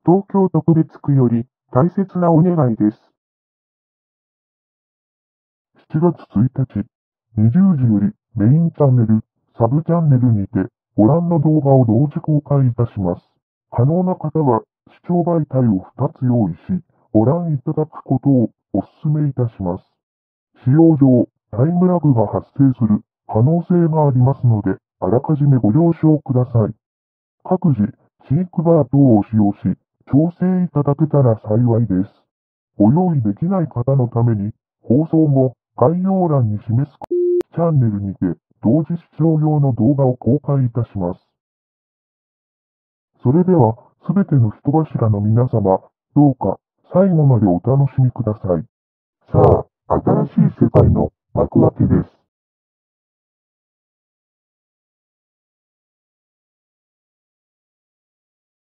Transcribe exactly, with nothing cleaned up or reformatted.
東京特別区より大切なお願いです。しちがつついたち、にじゅうじよりメインチャンネル、サブチャンネルにてご覧の動画を同時公開いたします。可能な方は視聴媒体をふたつ用意し、ご覧いただくことをお勧めいたします。使用上、タイムラグが発生する可能性がありますので、あらかじめご了承ください。各自、シークバー等を使用し、調整いただけたら幸いです。ご用意できない方のために、放送後、概要欄に示すチャンネルにて、同時視聴用の動画を公開いたします。それでは、すべての人柱の皆様、どうか、最後までお楽しみください。さあ、新しい世界の幕開けです。